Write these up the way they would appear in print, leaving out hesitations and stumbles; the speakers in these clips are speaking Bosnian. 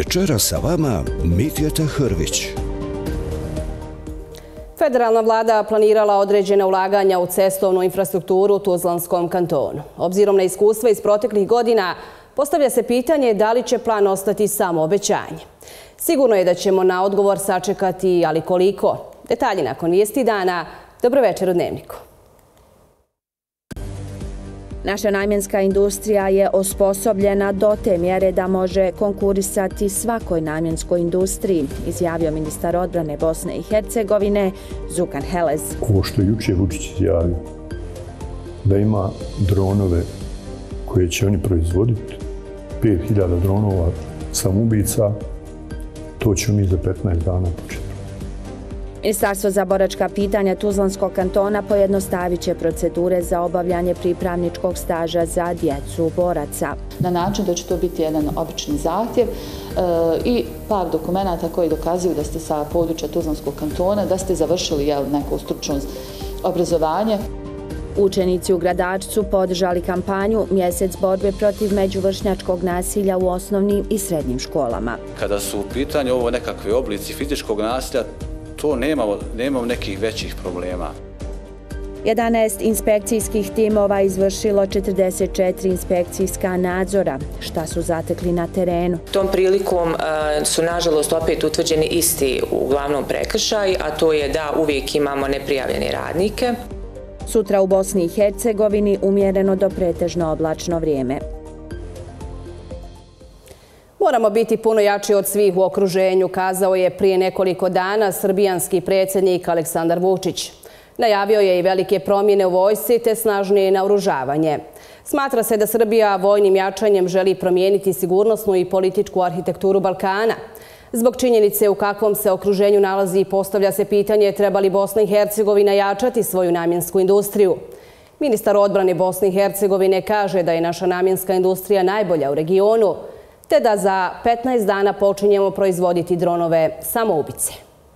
Večera sa vama Mitjeta Hrvić. Federalna vlada planirala određena ulaganja u cestovnu infrastrukturu u Tuzlanskom kantonu. Obzirom na iskustva iz proteklih godina, postavlja se pitanje da li će plan ostati samo obećanje. Sigurno je da ćemo na odgovor sačekati, ali koliko? Detalji nakon vijesti dana. Dobro večer u Dnevniku. Naša namjenska industrija je osposobljena do te mjere da može konkurisati svakoj namjenskoj industriji, izjavio ministar odbrane Bosne i Hercegovine Zukan Helez. Ovo što je jučer Vučić izjavio, da ima dronove koje će oni proizvoditi, 5000 dronova samoubica, to ćemo mi za 15 dana početi. Ministarstvo za boračka pitanja Tuzlanskog kantona pojednostavit će procedure za obavljanje pripravničkog staža za djecu boraca. Na način da će to biti jedan obični zahtjev i par dokumenata koji dokazuju da ste sa područja Tuzlanskog kantona, da ste završili neko stručno obrazovanje. Učenici u Gradačcu podržali kampanju Mjesec borbe protiv međuvršnjačkog nasilja u osnovnim i srednjim školama. Kada su u pitanju ovo nekakve oblici fizičkog nasilja, to nemamo nekih većih problema. 11 inspekcijskih timova izvršilo 44 inspekcijska nadzora. Šta su zatekli na terenu? Tom prilikom su nažalost opet utvrđeni isti uglavnom prekršaj, a to je da uvijek imamo neprijavljene radnike. Sutra u Bosni i Hercegovini umjereno do pretežno oblačno vrijeme. Moramo biti puno jači od svih u okruženju, kazao je prije nekoliko dana srbijanski predsjednik Aleksandar Vučić. Najavio je i velike promjene u vojsci te snažnije naoružavanje. Smatra se da Srbija vojnim jačanjem želi promijeniti sigurnosnu i političku arhitekturu Balkana. Zbog činjenice u kakvom se okruženju nalazi, postavlja se pitanje treba li Bosna i Hercegovina jačati svoju namjensku industriju. Ministar odbrane Bosne i Hercegovine kaže da je naša namjenska industrija najbolja u regionu, te da za 15 dana počinjemo proizvoditi dronove samoubice.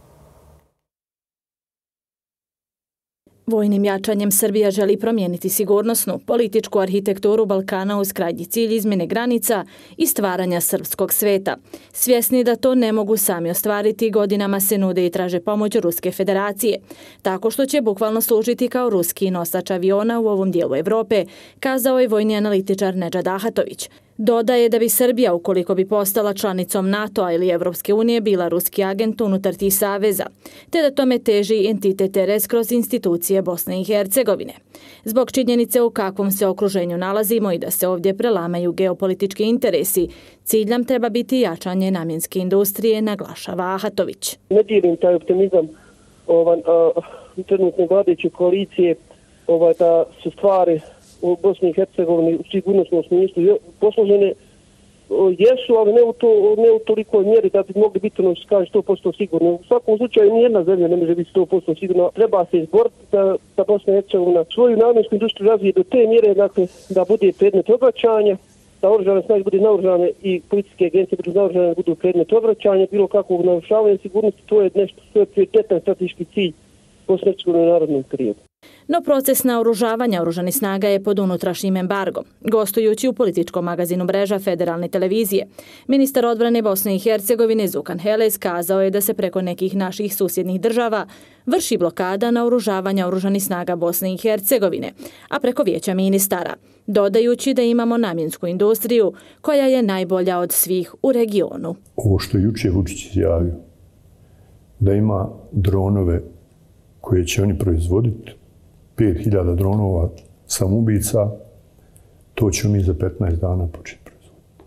Vojnim jačanjem Srbija želi promijeniti sigurnosnu, političku arhitekturu Balkana uz krajnji cilj izmjene granica i stvaranja srpskog sveta. Svjesni da to ne mogu sami ostvariti, godinama se nude i traže pomoć Ruske federacije, tako što će bukvalno služiti kao ruski nosač aviona u ovom dijelu Evrope, kazao je vojni analitičar Nedžad Ahatović. Dodaje da bi Srbija, ukoliko bi postala članicom NATO-a ili Evropske unije, bila ruski agent unutar tih saveza, te da tome teži entitet RS kroz institucije Bosne i Hercegovine. Zbog činjenice u kakvom se okruženju nalazimo i da se ovdje prelamaju geopolitički interesi, cilj nam treba biti jačanje namjenske industrije, naglašava Ahatović. Ne dijelim taj optimizam trenutne vladajuće koalicije da su stvari u Bosni i Hercegovini u sigurnosnom smislu posložene jesu, ali ne u tolikoj mjeri da bi mogli biti 100% sigurni. U svakom slučaju nijedna zemlja ne može biti 100% sigurna. Treba se izboriti da Bosna i Hercegovina svoju namjensku industriju razvije do te mjere da bude predmet odvraćanja, da oružane snage budu naoružane i policijske agencije budu naoružane da budu predmet odvraćanja, bilo kakvog narušavanja sigurnosti, to je nešto što je prioritetan strateški cilj Bosne i Hercegovine u narodnom periodu. No proces naoružavanja oružanih snaga je pod unutrašnjim embargom. Gostujući u političkom magazinu Mreža Federalne televizije, ministar odbrane Bosne i Hercegovine Zukan Helez kazao je da se preko nekih naših susjednih država vrši blokada naoružavanja oružanih snaga Bosne i Hercegovine, a preko vijeća ministara, dodajući da imamo namjensku industriju koja je najbolja od svih u regionu. Ovo što je jučer Vučić izjavio, da ima dronove koje će oni proizvoditi, 5000 dronova samoubica, to ćemo mi za 15 dana početi proizvoditi.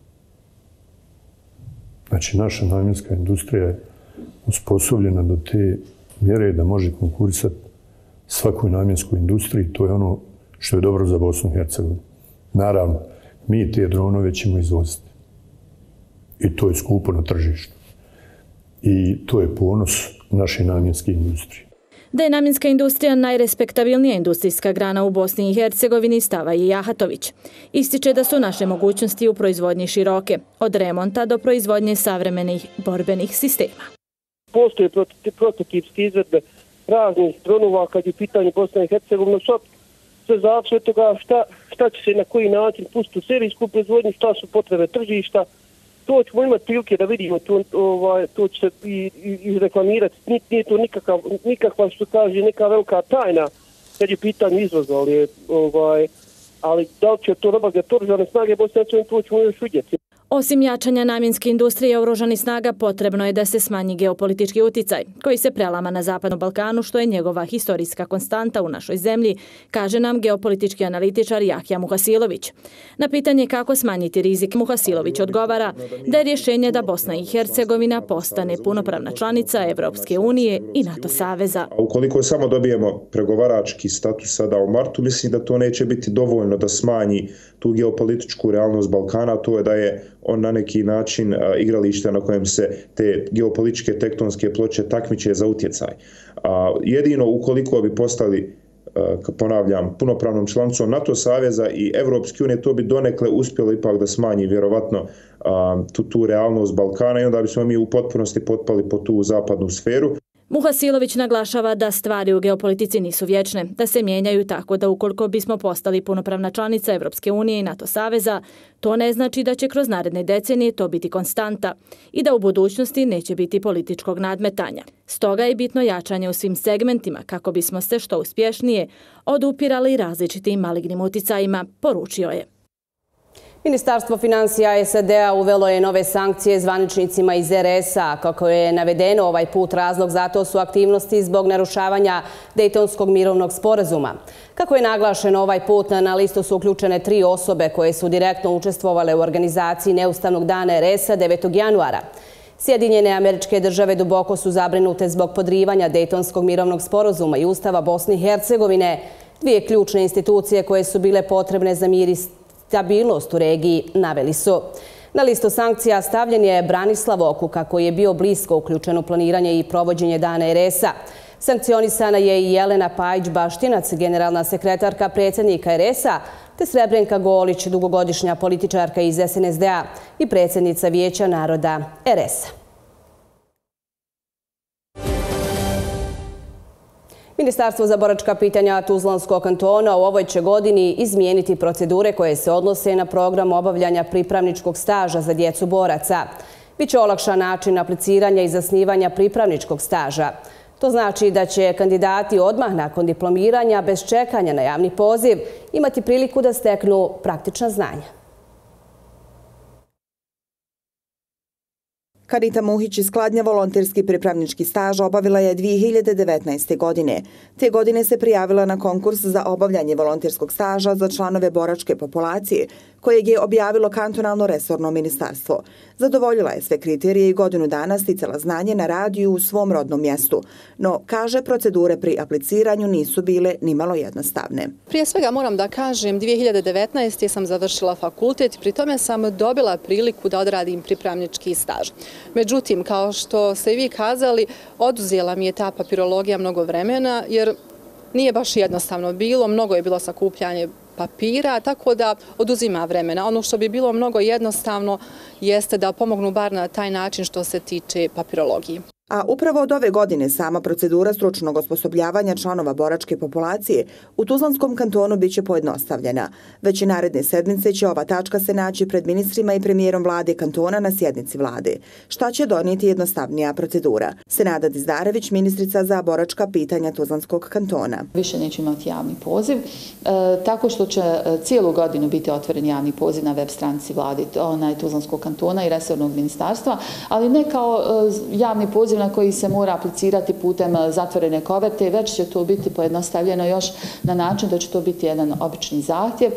Znači, naša namjenska industrija je usposobljena do te mjere da može konkurisati svakoj namjenskoj industriji. To je ono što je dobro za Bosnu i Hercegovinu. Naravno, mi te dronove ćemo izvoziti. I to je skupo na tržištu. I to je ponos naše namjenske industrije. Da je namjenska industrija najrespektabilnija industrijska grana u Bosni i Hercegovini, stava je Ahatović. Ističe da su naše mogućnosti u proizvodnji široke, od remonta do proizvodnje savremenih borbenih sistema. Postoje prototipske izvedbe raznih dronova kad je pitanje Bosna i Hercegovina. Sve zavisi od toga šta će se na koji način pustiti u serijsku proizvodnju, šta su potrebe tržišta to ćemo imati prilike da vidimo, to će se i reklamirati. Nije to nikakva, što kaže, neka velika tajna kad je pitanje izvoza, ali da li će to nabavljati oružane snage Bosne i Hercegovine, to ćemo još vidjeti. Osim jačanja namjenske industrije oružanih snaga, potrebno je da se smanji geopolitički uticaj, koji se prelama na Zapadnom Balkanu, što je njegova historijska konstanta u našoj zemlji, kaže nam geopolitički analitičar Jahja Muhasilović. Na pitanje kako smanjiti rizik, Muhasilović odgovara da je rješenje da Bosna i Hercegovina postane punopravna članica Evropske unije i NATO saveza. Ukoliko samo dobijemo pregovarački status sada u martu, mislim da to neće biti dovoljno da smanji tu geopolitičku realnost Balkana, to je da je on na neki način igralište na kojem se te geopolitičke tektonske ploče takmiče za utjecaj. Jedino ukoliko bi postali, ponavljam, punopravnom članicom NATO saveza i Evropske unije, to bi donekle uspjelo ipak da smanji vjerovatno tu realnost Balkana i onda bismo mi u potpunosti potpali po tu zapadnu sferu. Muhasilović naglašava da stvari u geopolitici nisu vječne, da se mijenjaju tako da ukoliko bismo postali punopravna članica Evropske unije i NATO saveza, to ne znači da će kroz naredne decenije to biti konstanta i da u budućnosti neće biti političkog nadmetanja. Stoga je bitno jačanje u svim segmentima kako bismo se što uspješnije odupirali različitim malignim uticajima, poručio je. Ministarstvo financija SAD-a uvelo je nove sankcije zvaničnicima iz RS-a. Kako je navedeno, ovaj put razlog za to su aktivnosti zbog narušavanja Dejtonskog mirovnog sporazuma. Kako je naglašeno, ovaj put na listu su uključene 3 osobe koje su direktno učestvovale u organizaciji Neustavnog dana RS-a 9. januara. Sjedinjene Američke Države duboko su zabrinute zbog podrivanja Dejtonskog mirovnog sporazuma i Ustava Bosne i Hercegovine, dvije ključne institucije koje su bile potrebne za mir i stabilnost u regiji, naveli su. Na listu sankcija stavljen je Branislav Okuka, koji je bio blisko uključen u planiranje i provođenje dana RS-a. Sankcionisana je i Jelena Pajić-Baštinac, generalna sekretarka predsjednika RS-a, te Srebrenka Golić, dugogodišnja političarka iz SNSD-a i predsjednica Vijeća naroda RS-a. Ministarstvo za boračka pitanja Tuzlanskog kantona u ovoj će godini izmijeniti procedure koje se odnose na program obavljanja pripravničkog staža za djecu boraca. Biće olakšan način apliciranja i zasnivanja pripravničkog staža. To znači da će kandidati odmah nakon diplomiranja, bez čekanja na javni poziv, imati priliku da steknu praktična znanja. Karita Muhić iz Kladnja volonterski pripravnički staž obavila je 2019. godine. Te godine se prijavila na konkurs za obavljanje volonterskog staža za članove boračke populacije, kojeg je objavilo kantonalno resorno ministarstvo. Zadovoljila je sve kriterije i godinu dana sticala znanje na radiju u svom rodnom mjestu. No, kaže, procedure pri apliciranju nisu bile nimalo jednostavne. Prije svega moram da kažem, 2019. sam završila fakultet i pri tome sam dobila priliku da odradim pripravnički staž. Međutim, kao što ste i vi kazali, oduzela mi je ta papirologija mnogo vremena, jer nije baš jednostavno bilo, mnogo je bilo sakupljanje papira, tako da oduzima vremena. Ono što bi bilo mnogo jednostavno jeste da pomognu bar na taj način što se tiče papirologije. A upravo od ove godine sama procedura stručnog osposobljavanja članova boračke populacije u Tuzlanskom kantonu biće pojednostavljena. Već i naredne sedmice će ova tačka se naći pred ministrima i premijerom vlade kantona na sjednici vlade. Šta će donijeti jednostavnija procedura? Senada Dizdarević, ministrica za boračka pitanja Tuzlanskog kantona. Više neće imati javni poziv, tako što će cijelu godinu biti otvoren javni poziv na web stranici vlade Tuzlanskog kantona i resornog ministarstva, ali ne kao javni poziv na koji se mora aplicirati putem zatvorene koverte, već će to biti pojednostavljeno još na način da će to biti jedan obični zahtjev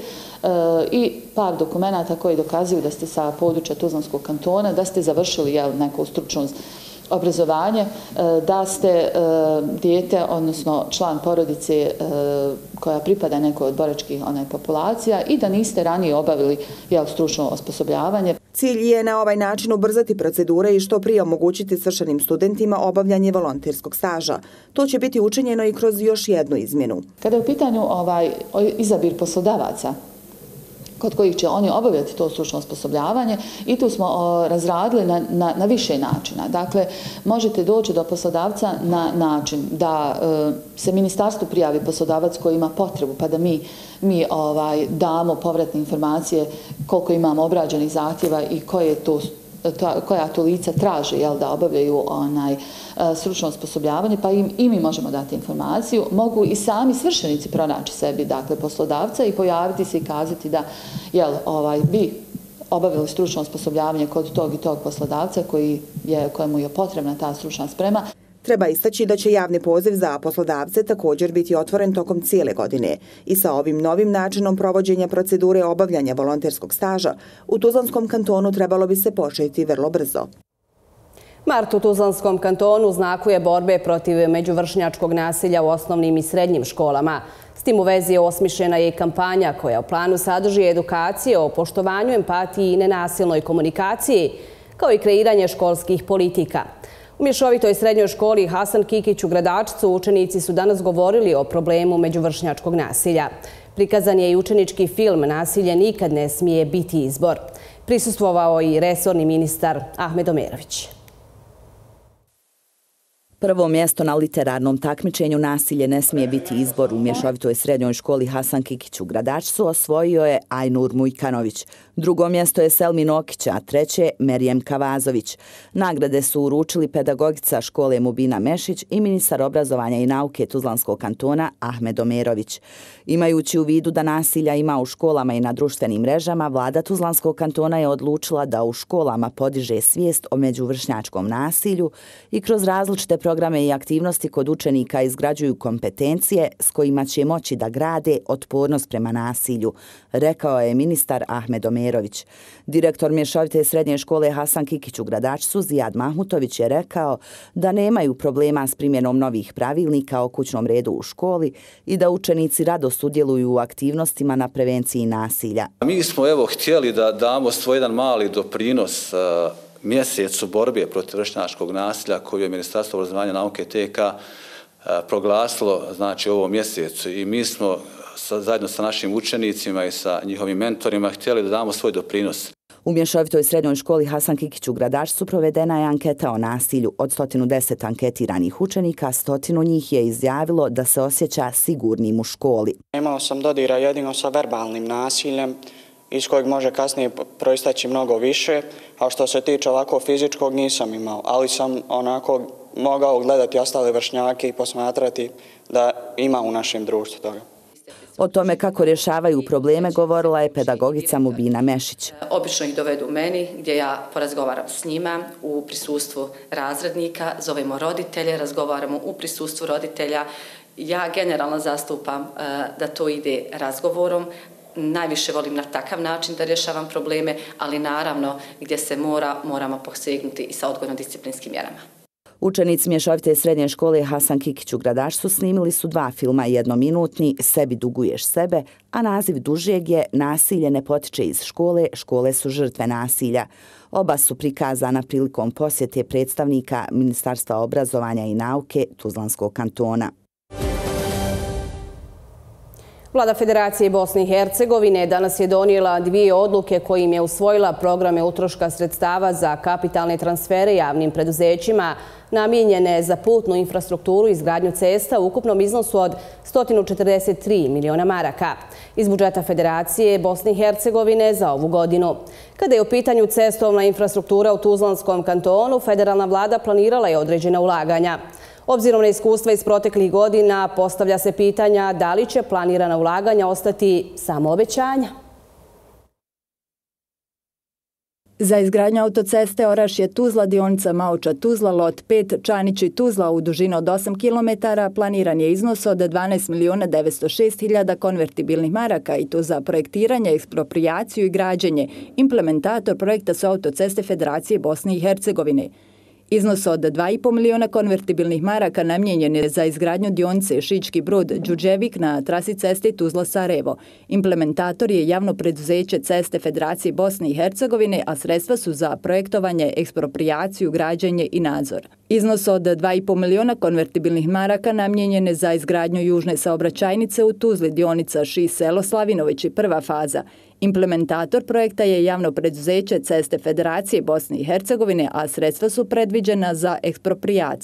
i par dokumenata koji dokazuju da ste sa područja Tuzlanskog kantona, da ste završili neko stručno obrazovanje, da ste dijete, odnosno član porodice koja pripada nekoj od boračkih populacija i da niste ranije obavili stručno osposobljavanje. Cilj je na ovaj način ubrzati procedure i što prije omogućiti svršenim studentima obavljanje volonterskog staža. To će biti učinjeno i kroz još jednu izmjenu. Kada je u pitanju izabir poslodavaca, kod kojih će oni obavljati to stručno osposobljavanje, i tu smo razradili na više načina. Dakle, možete doći do poslodavca na način da se ministarstvu prijavi poslodavac koji ima potrebu, pa da mi damo povratne informacije koliko imamo obrađenih zahtjeva i koje je to koja to lica traže da obavljaju stručno osposobljavanje, pa i mi možemo dati informaciju. Mogu i sami svršenici pronaći sebi poslodavca i pojaviti se i kazati da bi obavili stručno osposobljavanje kod tog i tog poslodavca kojemu je potrebna ta stručna sprema. Treba istaći da će javni poziv za poslodavce također biti otvoren tokom cijele godine i sa ovim novim načinom provođenja procedure obavljanja volonterskog staža u Tuzlanskom kantonu trebalo bi se početi vrlo brzo. Mart u Tuzlanskom kantonu znakuje borbe protiv međuvršnjačkog nasilja u osnovnim i srednjim školama. S tim u vezi je osmišljena i kampanja koja u planu sadrži edukacije o poštovanju, empatiji i nenasilnoj komunikaciji, kao i kreiranje školskih politika. U mješovitoj srednjoj školi Hasan Kikić u Gradačcu učenici su danas govorili o problemu međuvršnjačkog nasilja. Prikazan je i učenički film "Nasilje nikad ne smije biti izbor". Prisustvovao i resorni ministar Ahmed Omerović. Prvo mjesto na literarnom takmičenju "Nasilje ne smije biti izbor" u mješovitoj srednjoj školi Hasan Kikić u Gradačcu osvojio je Ajnur Mujkanović. Drugo mjesto je Selmin Okić, a treće Merijem Kavazović. Nagrade su uručili pedagogica škole Mubina Mešić i ministar obrazovanja i nauke Tuzlanskog kantona Ahmed Omerović. Imajući u vidu da nasilja ima u školama i na društvenim mrežama, vlada Tuzlanskog kantona je odlučila da u školama podiže svijest o međuvršnjačkom nasilju i kroz različite programe i aktivnosti kod učenika izgrađuju kompetencije s kojima će moći da grade otpornost prema nasilju, rekao je ministar Ahmed Omerović. Direktor mješovite srednje škole Hasan Kikić u Gradačcu Zijad Mahmutović je rekao da nemaju problema s primjenom novih pravilnika o kućnom redu u školi i da učenici rado sudjeluju u aktivnostima na prevenciji nasilja. Mi smo htjeli da damo svoj jedan mali doprinos mjesecu borbe protiv vršnjačkog nasilja koju je Ministarstvo obrazovanja i nauke TK proglasilo u ovom mjesecu i mi smo zajedno sa našim učenicima i sa njihovim mentorima htjeli da damo svoj doprinos. U mješovitoj srednjoj školi Hasan Kikić u Gradačcu provedena je anketa o nasilju. Od 110 anketiranih učenika, 100 njih je izjavilo da se osjeća sigurnim u školi. Imao sam dodira jedino sa verbalnim nasiljem, iz kojeg može kasnije proistaći mnogo više, a što se tiče ovako fizičkog nisam imao, ali sam mogao gledati ostale vršnjake i posmatrati da ima u našem društvu toga. O tome kako rješavaju probleme govorila je pedagogica Mubina Mešić. Obično ih dovedu meni gdje ja porazgovaram s njima u prisustvu razrednika, zovemo roditelje, razgovaramo u prisustvu roditelja. Ja generalno zastupam da to ide razgovorom. Najviše volim na takav način da rješavam probleme, ali naravno gdje se moramo posegnuti i sa odgojno-disciplinskim mjerama. Učenici mješovite srednje škole Hasan Kikić u Gradačcu snimili su 2 filma jednominutni "Sebi duguješ sebe", a naziv dužijeg je "Nasilje ne potiče iz škole, škole su žrtve nasilja". Oba su prikazana prilikom posjete predstavnika Ministarstva obrazovanja i nauke Tuzlanskog kantona. Vlada Federacije Bosne i Hercegovine danas je donijela 2 odluke kojim je usvojila programe utroška sredstava za kapitalne transfere javnim preduzećima namijenjene za putnu infrastrukturu i izgradnju cesta u ukupnom iznosu od 143 miliona maraka iz budžeta Federacije Bosne i Hercegovine za ovu godinu. Kada je u pitanju cestovna infrastruktura u Tuzlanskom kantonu, federalna vlada planirala je određena ulaganja. Obzirom na iskustva iz proteklih godina, postavlja se pitanja da li će planirana ulaganja ostati samo obećanja. Za izgradnju autoceste Orašje-Tuzla, dionica Maoča-Tuzla, lot 5, Čanići-Tuzla u dužini od 8 km, planiran je iznos od 12.906.000 konvertibilnih maraka i to za projektiranje, eksproprijaciju i građenje. Implementator projekta su autoceste Federacije Bosne i Hercegovine. Iznos od 2,5 miliona konvertibilnih maraka namijenjen je za izgradnju dionice Šički Brod-Đurđevik na trasi ceste Tuzla-Sarajevo. Implementator je javno preduzeće Ceste Federacije Bosne i Hercegovine, a sredstva su za projektovanje, eksproprijaciju, građenje i nadzor. Iznos od 2,5 miliona konvertibilnih maraka namijenjen je za izgradnju južne saobraćajnice u Tuzli, dionica Ši-Selo Slavinović i prva faza. Implementator projekta je javno preduzeće Ceste Federacije Bosne i Hercegovine, a sredstva su predviđena za eksproprijaciju.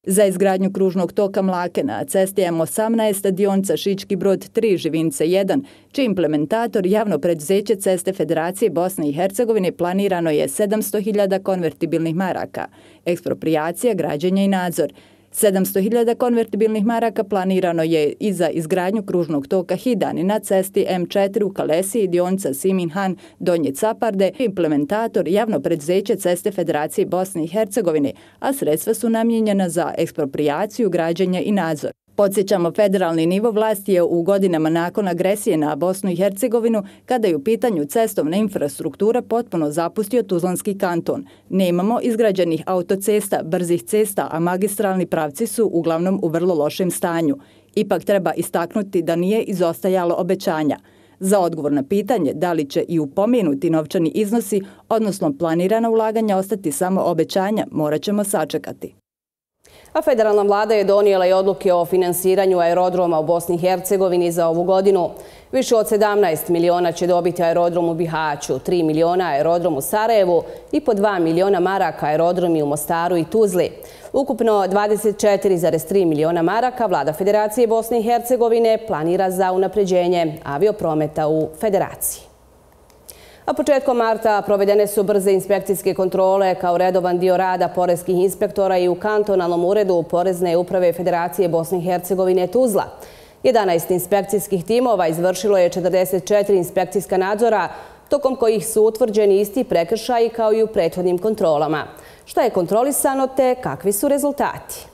Za izgradnju kružnog toka Mlake na cesti M18 dionica Šički Brod 3 Živince 1, čiji implementator javno preduzeće Ceste Federacije Bosne i Hercegovine planirano je 700.000 konvertibilnih maraka, ekspropriacija, građenje i nadzor. 700.000 konvertibilnih maraka planirano je i za izgradnju kružnog toka Hidani na cesti M4 u Kalesiji, dionica Siminhan, Donje Caparde, implementator javno preduzeće Ceste Federacije Bosne i Hercegovine, a sredstva su namijenjena za ekspropriaciju, građenje i nadzor. Podsjećamo, federalni nivo vlasti je u godinama nakon agresije na Bosnu i Hercegovinu, kada je u pitanju cestovna infrastruktura, potpuno zapustio Tuzlanski kanton. Nemamo izgrađenih autocesta, brzih cesta, a magistralni pravci su uglavnom u vrlo lošem stanju. Ipak treba istaknuti da nije izostajalo obećanja. Za odgovor na pitanje da li će i upomenuti novčani iznosi, odnosno planirana ulaganja, ostati samo obećanja, morat ćemo sačekati. A federalna vlada je donijela i odluke o finansiranju aerodroma u Bosni i Hercegovini za ovu godinu. Više od 17 miliona će dobiti aerodrom u Bihaću, 3 miliona aerodrom u Sarajevu i po 2 miliona maraka aerodromi u Mostaru i Tuzli. Ukupno 24,3 miliona maraka vlada Federacije Bosne i Hercegovine planira za unapređenje avioprometa u Federaciji. A početkom marta provedene su brze inspekcijske kontrole kao redovan dio rada poreskih inspektora i u kantonalnom uredu Porezne uprave Federacije Bosne i Hercegovine Tuzla. 11 inspekcijskih timova izvršilo je 44 inspekcijska nadzora, tokom kojih su utvrđeni isti prekršaji kao i u prethodnim kontrolama. Šta je kontrolisano te kakvi su rezultati?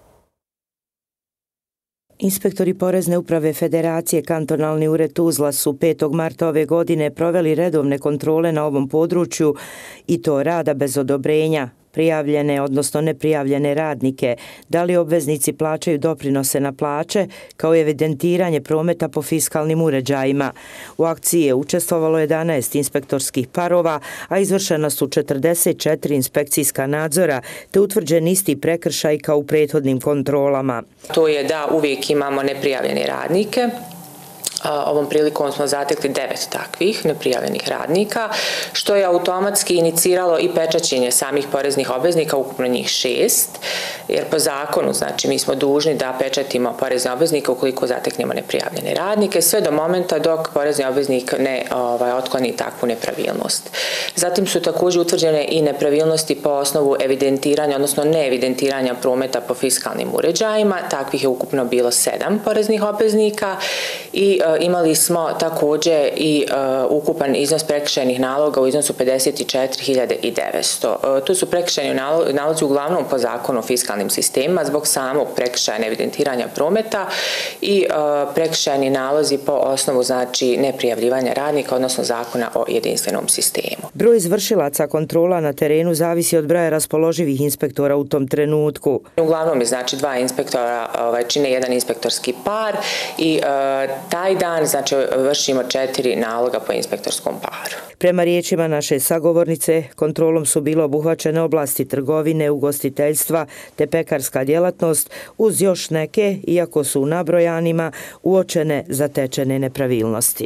Inspektori Porezne uprave Federacije kantonalni ured Tuzla su 5. marta ove godine proveli redovne kontrole na ovom području i to rada bez odobrenja, prijavljene, odnosno neprijavljene radnike, da li obveznici plaćaju doprinose na plaće, kao i evidentiranje prometa po fiskalnim uređajima. U akciji je učestvovalo 11 inspektorskih parova, a izvršena su 44 inspekcijska nadzora, te utvrđen isti prekršaj kao u prethodnim kontrolama. To je da uvijek imamo neprijavljene radnike. Ovom prilikom smo zatekli 9 takvih neprijavljenih radnika, što je automatski iniciralo i pečaćenje samih poreznih obveznika, ukupno njih 6, jer po zakonu, znači, mi smo dužni da pečatimo porezne obveznike ukoliko zateknemo neprijavljene radnike, sve do momenta dok porezni obveznik ne otkloni takvu nepravilnost. Zatim su također utvrđene i nepravilnosti po osnovu evidentiranja, odnosno neevidentiranja prometa po fiskalnim uređajima. Takvih je ukupno bilo 7 poreznih obveznika i imali smo također i ukupan iznos prekršajnih naloga u iznosu 54.900. Tu su prekršajni nalozi uglavnom po zakonu o fiskalnim sistemima zbog samog prekršaja neevidentiranja prometa i prekršajni nalozi po osnovu, znači, neprijavljivanja radnika, odnosno zakona o jedinstvenom sistemu. Broj izvršilaca kontrola na terenu zavisi od broja raspoloživih inspektora u tom trenutku. Uglavnom je, znači, 2 inspektora čine jedan inspektorski par i taj dan, znači, vršimo 4 naloga po inspektorskom paru. Prema riječima naše sagovornice, kontrolom su bilo obuhvaćene oblasti trgovine, ugostiteljstva te pekarska djelatnost, uz još neke, iako su u nabrojanima, uočene zatečene nepravilnosti.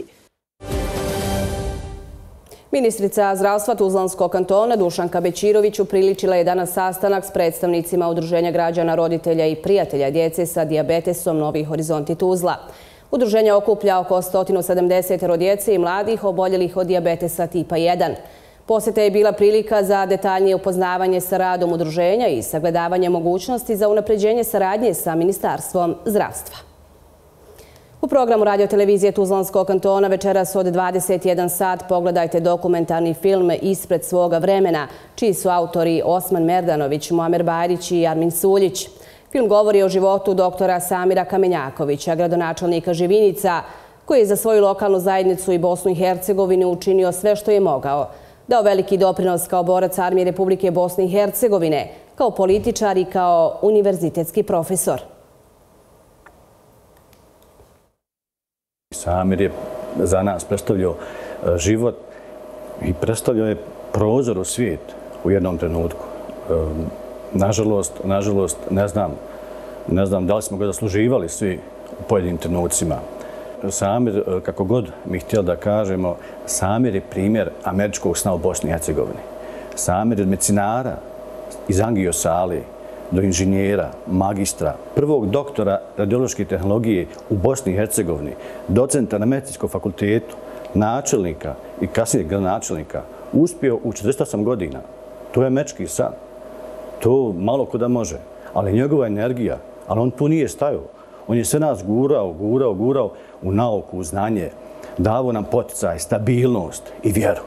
Ministrica zdravstva Tuzlanskog kantona Dušanka Bećirović upriličila je danas sastanak s predstavnicima Udruženja građana, roditelja i prijatelja djece sa dijabetesom Novi Horizonti Tuzla. Udruženje okuplja oko 170 djece i mladih oboljelih od dijabetesa tipa 1. Posjeta je bila prilika za detaljnije upoznavanje sa radom udruženja i sagledavanje mogućnosti za unapređenje saradnje sa Ministarstvom zdravstva. U programu radiotelevizije Tuzlanskog kantona večeras od 21 sat pogledajte dokumentarni film Ispred svoga vremena, čiji su autori Osman Merdanović, Muamer Bajrić i Armin Suljić. Film govori o životu doktora Samira Kamenjakovića, gradonačelnika Živinica, koji je za svoju lokalnu zajednicu i Bosnu i Hercegovinu učinio sve što je mogao. Dao veliki doprinos kao borac armije Republike Bosne i Hercegovine, kao političar i kao univerzitetski profesor. Samir je za nas predstavljao život i predstavljao je prozor u svijet u jednom trenutku. Nažalost, ne znam da li smo ga zasluživali svi u pojedinim trenucima. Samir, kako god mi htjeli da kažemo, Samir je primjer američkog sna u Bosni i Hercegovini. Samir je od medicinara iz Angiosali do inženjera, magistra, prvog doktora radiološke tehnologije u Bosni i Hercegovini, docenta na medicinskom fakultetu, načelnika i kasnije gradonačelnika, uspio u 48 godina. To je mečki san. To malo ko da može. Ali njegova energija, ali on tu nije stajao. On je sve nas gurao u nauku, u znanje. Davo nam poticaj, stabilnost i vjeru.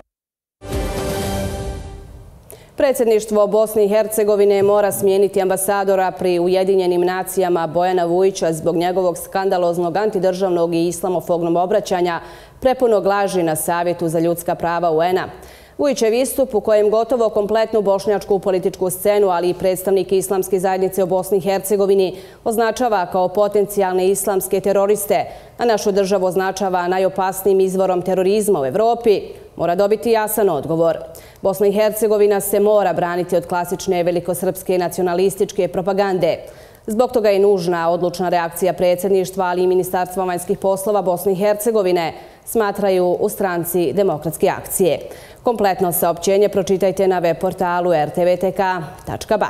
Predsjedništvo Bosne i Hercegovine mora smijeniti ambasadora pri Ujedinjenim nacijama Bojana Vujića zbog njegovog skandaloznog antidržavnog i islamofobnog obraćanja prepunog laži na Savjetu za ljudska prava UN-a. Vujićev istup u kojem gotovo kompletnu bošnjačku političku scenu, ali i predstavnike islamske zajednice u Bosni i Hercegovini označava kao potencijalne islamske teroriste, a našu državu označava najopasnijim izvorom terorizma u Evropi, mora dobiti jasan odgovor. Bosna i Hercegovina se mora braniti od klasične velikosrpske nacionalističke propagande. Zbog toga je nužna odlučna reakcija predsjedništva, ali i Ministarstva vanjskih poslova Bosne i Hercegovine, smatraju u stranci Demokratske akcije. Kompletno saopćenje pročitajte na web portalu rtvtk.ba.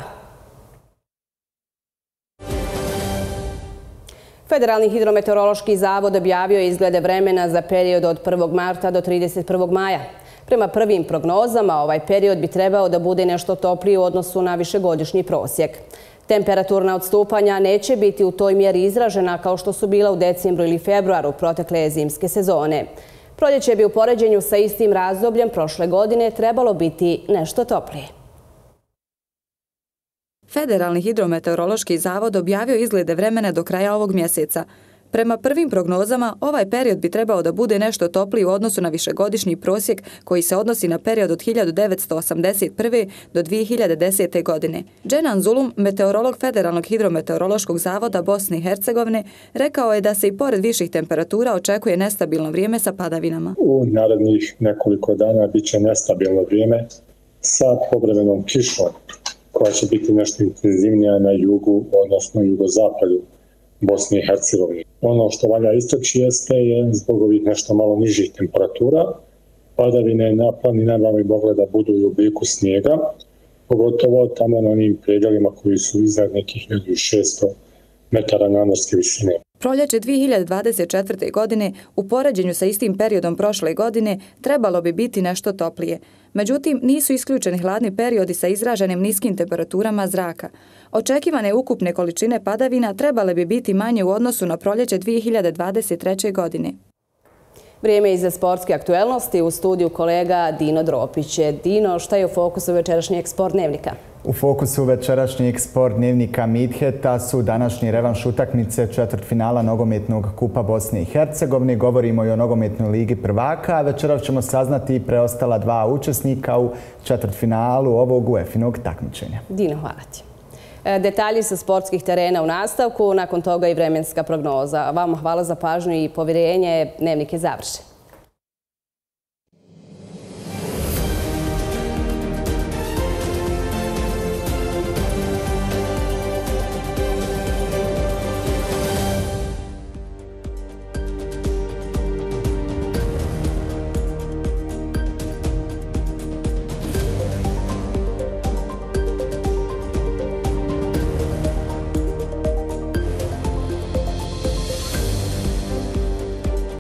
Federalni hidrometeorološki zavod objavio je izglede vremena za period od 1. marta do 31. maja. Prema prvim prognozama, ovaj period bi trebao da bude nešto topliji u odnosu na višegodišnji prosjek. Temperaturna odstupanja neće biti u toj mjeri izražena kao što su bila u decembru ili februaru protekle zimske sezone. Proljeće bi u poređenju sa istim razdobljem prošle godine trebalo biti nešto toplije. Federalni hidrometeorološki zavod objavio izglede vremena do kraja ovog mjeseca. Prema prvim prognozama, ovaj period bi trebao da bude nešto topliji u odnosu na višegodišnji prosjek koji se odnosi na period od 1981. do 2010. godine. Dženan Zulum, meteorolog Federalnog hidrometeorološkog zavoda Bosne i Hercegovine, rekao je da se i pored viših temperatura očekuje nestabilno vrijeme sa padavinama. U narednih nekoliko dana bit će nestabilno vrijeme sa povremenom kišom koja će biti nešto intenzivnija na jugu, odnosno jugozapadu Bosne i Hercegovine. Ono što valja istaći jeste je zbog ovih nešto malo nižih temperatura, padavine na planinama bi mogle da budu u obliku snijega, pogotovo tamo na onim predjelima koji su iznad nekih 1600 metara nadmorske visine. Proljeće 2024. godine u poređenju sa istim periodom prošle godine trebalo bi biti nešto toplije. Međutim, nisu isključeni hladni periodi sa izraženim niskim temperaturama zraka. Očekivane ukupne količine padavina trebale bi biti manje u odnosu na proljeće 2023. godine. Vrijeme je za sportske aktuelnosti. U studiju kolega Dino Dropić. Dino, šta je u fokusu večerašnjeg Sport dnevnika? U fokusu večerašnjeg Sport dnevnika Midheta su današnji revanš utakmice četvrtfinala nogometnog kupa Bosne i Hercegovine. Govorimo i o nogometnoj ligi prvaka. Večeras ćemo saznati i preostala dva učesnika u četvrtfinalu ovog UEFA-inog takmičenja. Dino, hvala ti. Detalji sa sportskih terena u nastavku, nakon toga i vremenska prognoza. Vama hvala za pažnju i povjerenje. Dnevnik je završen.